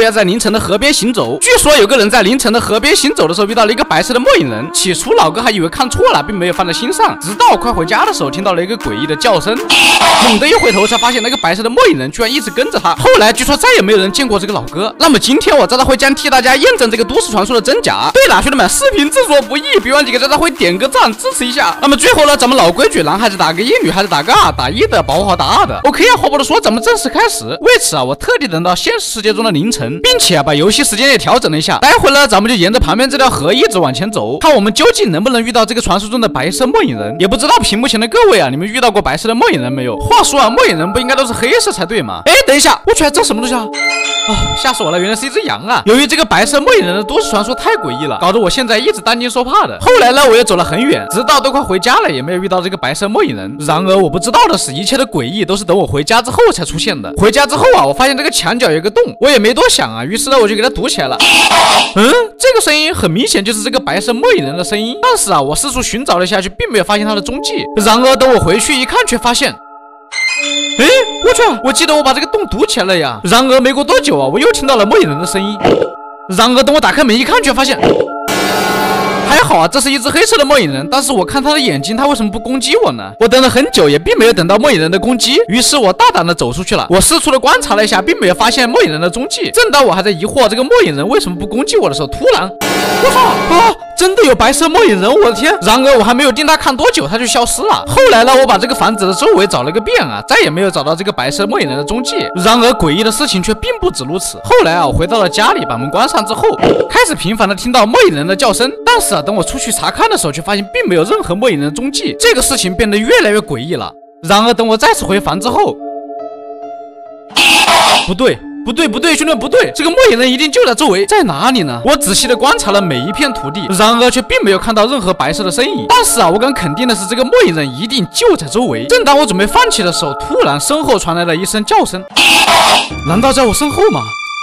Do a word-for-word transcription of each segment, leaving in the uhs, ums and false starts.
不要在凌晨的河边行走。据说有个人在凌晨的河边行走的时候遇到了一个白色的末影人，起初老哥还以为看错了，并没有放在心上，直到我快回家的时候听到了一个诡异的叫声，猛地一回头才发现那个白色的末影人居然一直跟着他。后来据说再也没有人见过这个老哥。那么今天我渣渣辉将替大家验证这个都市传说的真假。对了，兄弟们，视频制作不易，别忘记给渣渣辉点个赞支持一下。那么最后呢，咱们老规矩，男孩子打个一，女孩子打个二，打一的保护好打二的。OK 啊，话不多说，咱们正式开始。为此啊，我特地等到现实世界中的凌晨，并且啊把游戏时间也调整了一下。待会呢，咱们就沿着旁边这条河一直往前走，看我们究竟能不能遇到这个传说中的白色末影人。也不知道屏幕前的各位啊，你们遇到过白色的末影人没有？话说啊，末影人不应该都是黑色才对吗？哎，等一下，我去，这什么东西啊？哦，吓死我了，原来是一只羊啊！由于这个白色末影人的都市传说太诡异了，搞得我现在一直担惊受怕的。后来呢，我又走了很远，直到都快回家了，也没有遇到这个白色末影人。然而我不知道的是，一切的诡异都是等我回家之后才出现的。回家之后啊，我发现这个墙角有个洞，我也没多想啊，于是呢我就给它堵起来了。嗯，这个声音很明显就是这个白色末影人的声音，但是啊，我四处寻找了下去，并没有发现他的踪迹。然而等我回去一看，却发现。哎，我去！我记得我把这个洞堵起来了呀。然而没过多久啊，我又听到了末影人的声音。然而等我打开门一看，却发现，还好啊，这是一只黑色的末影人。但是我看他的眼睛，他为什么不攻击我呢？我等了很久，也并没有等到末影人的攻击。于是我大胆的走出去了。我四处的观察了一下，并没有发现末影人的踪迹。正当我还在疑惑这个末影人为什么不攻击我的时候，突然，我操啊！真的有白色末影人，我的天！然而我还没有盯他看多久，他就消失了。后来呢，我把这个房子的周围找了个遍啊，再也没有找到这个白色末影人的踪迹。然而诡异的事情却并不止如此。后来啊，我回到了家里，把门关上之后，开始频繁的听到末影人的叫声。但是啊，等我出去查看的时候，却发现并没有任何末影人的踪迹。这个事情变得越来越诡异了。然而等我再次回房之后，不对。不对不对，兄弟们不对，这个末影人一定就在周围，在哪里呢？我仔细的观察了每一片土地，然而却并没有看到任何白色的身影。但是啊，我敢肯定的是，这个末影人一定就在周围。正当我准备放弃的时候，突然身后传来了一声叫声，难道在我身后吗？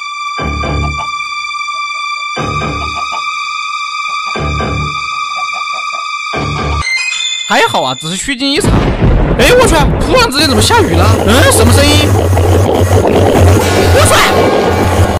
还好啊，只是虚惊一场。哎，我去！突然之间怎么下雨了？嗯，什么声音？我去！